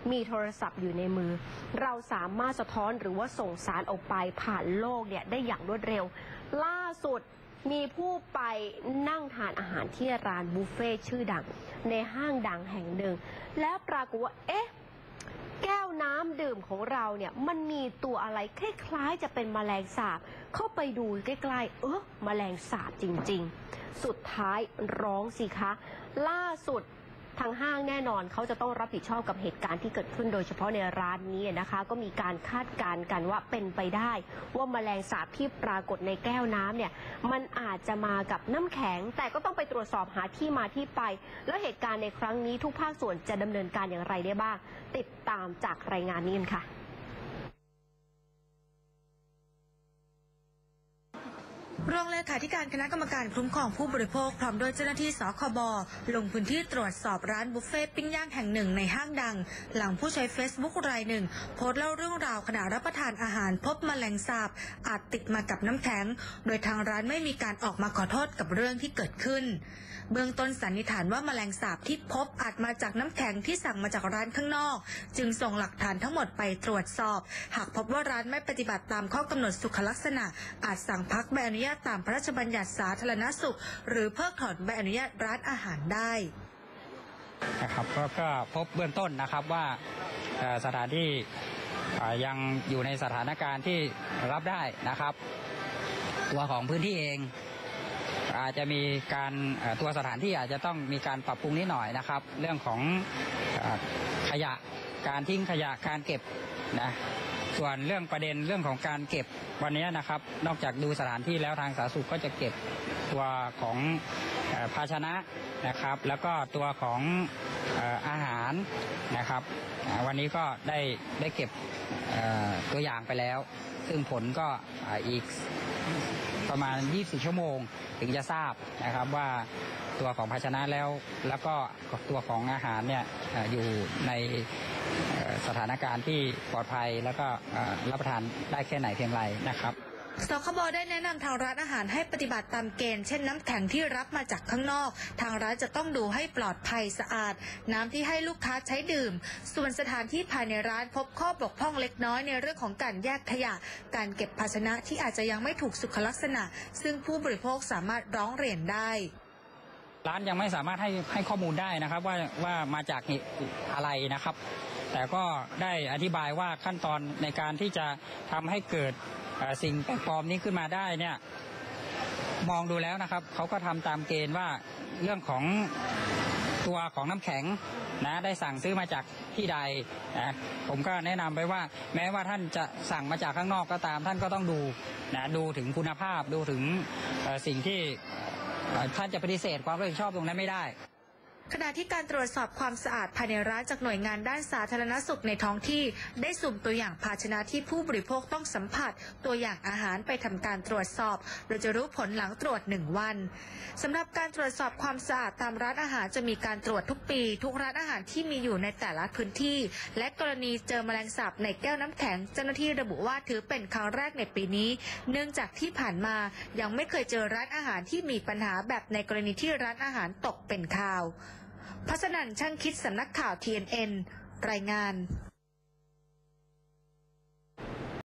มีโทรศัพท์อยู่ในมือเราสามารถสะท้อนหรือว่าส่งสารออกไปผ่านโลกเนี่ยได้อย่างรวดเร็วล่าสุดมีผู้ไปนั่งทานอาหารที่ร้านบุฟเฟ่ชื่อดังในห้างดังแห่งหนึ่งแล้วปรากฏว่าแก้วน้ำดื่มของเราเนี่ยมันมีตัวอะไรคล้ายๆจะเป็นแมลงสาบเข้าไปดูใกล้ๆแมลงสาบจริงๆสุดท้ายร้องสิคะล่าสุดทางห้างแน่นอนเขาจะต้องรับผิดชอบกับเหตุการณ์ที่เกิดขึ้นโดยเฉพาะในร้านนี้นะคะก็มีการคาดการณ์กันว่าเป็นไปได้ว่าแมลงสาบที่ปรากฏในแก้วน้ำเนี่ยมันอาจจะมากับน้ำแข็งแต่ก็ต้องไปตรวจสอบหาที่มาที่ไปแล้วเหตุการณ์ในครั้งนี้ทุกภาคส่วนจะดำเนินการอย่างไรได้บ้างติดตามจากรายงานนี้กันค่ะรองเลขาธิการคณะกรรมการคุ้มครองผู้บริโภคพร้อมโดยเจ้าหน้าที่สคบลงพื้นที่ตรวจสอบร้านบุฟเฟ่ปิ้งย่างแห่งหนึ่งในห้างดังหลังผู้ใช้ Facebook รายหนึ่งโพสต์เล่าเรื่องราวขณะรับประทานอาหารพบแมลงสาบอาจติดมากับน้ำแข็งโดยทางร้านไม่มีการออกมาขอโทษกับเรื่องที่เกิดขึ้นเบื้องต้นสันนิษฐานว่าแมลงสาบที่พบอาจมาจากน้ำแข็งที่สั่งมาจากร้านข้างนอกจึงส่งหลักฐานทั้งหมดไปตรวจสอบหากพบว่าร้านไม่ปฏิบัติตามข้อกำหนดสุขลักษณะอาจสั่งพักใบอนุญาตตามพระราชบัญญัติสาธารณสุขหรือเพิกถอนใบอนุญาตร้านอาหารได้นะครับก็พบเบื้องต้นนะครับว่าสถานที่ยังอยู่ในสถานการณ์ที่รับได้นะครับตัวของพื้นที่เองอาจจะมีการตัวสถานที่อาจจะต้องมีการปรับปรุงนิดหน่อยนะครับเรื่องของขยะการทิ้งขยะการเก็บนะส่วนเรื่องประเด็นเรื่องของการเก็บวันนี้นะครับนอกจากดูสถานที่แล้วทางสาธารณสุขก็จะเก็บตัวของภาชนะนะครับแล้วก็ตัวของอาหารนะครับวันนี้ก็ได้เก็บตัวอย่างไปแล้วซึ่งผลก็อีกประมาณ24ชั่วโมงถึงจะทราบนะครับว่าตัวของภาชนะแล้วก็ตัวของอาหารเนี่ยอยู่ในสถานการณ์ที่ปลอดภัยแล้วก็รับประทานได้แค่ไหนเพียงไรนะครับสคบได้แนะนำทางร้านอาหารให้ปฏิบัติตามเกณฑ์เช่นน้ำแข็งที่รับมาจากข้างนอกทางร้านจะต้องดูให้ปลอดภัยสะอาดน้ำที่ให้ลูกค้าใช้ดื่มส่วนสถานที่ภายในร้านพบข้อบกพร่องเล็กน้อยในเรื่องของการแยกขยะการเก็บภาชนะที่อาจจะยังไม่ถูกสุขลักษณะซึ่งผู้บริโภคสามารถร้องเรียนได้ร้านยังไม่สามารถให้ข้อมูลได้นะครับว่ามาจากอะไรนะครับแต่ก็ได้อธิบายว่าขั้นตอนในการที่จะทำให้เกิดสิ่งแปลกปลอมนี้ขึ้นมาได้เนี่ยมองดูแล้วนะครับเขาก็ทำตามเกณฑ์ว่าเรื่องของตัวของน้ำแข็งนะได้สั่งซื้อมาจากที่ใดนะผมก็แนะนำไปว่าแม้ว่าท่านจะสั่งมาจากข้างนอกก็ตามท่านก็ต้องดูนะดูถึงคุณภาพดูถึงสิ่งที่ท่านจะปฏิเสธความรับผิดชอบตรงนั้นไม่ได้ขณะที่การตรวจสอบความสะอาดภายในร้านจากหน่วยงานด้านสาธารณสุขในท้องที่ได้สุ่มตัวอย่างภาชนะที่ผู้บริโภคต้องสัมผัสตัวอย่างอาหารไปทำการตรวจสอบโดยจะรู้ผลหลังตรวจ1 วันสำหรับการตรวจสอบความสะอาดตามร้านอาหารจะมีการตรวจทุกปีทุกร้านอาหารที่มีอยู่ในแต่ละพื้นที่และกรณีเจอแมลงสาบในแก้วน้ำแข็งเจ้าหน้าที่ระบุว่าถือเป็นครั้งแรกในปีนี้เนื่องจากที่ผ่านมายังไม่เคยเจอร้านอาหารที่มีปัญหาแบบในกรณีที่ร้านอาหารตกเป็นข่าวพัฒนันท์ ช่างคิดสำนักข่าว TNN รายงาน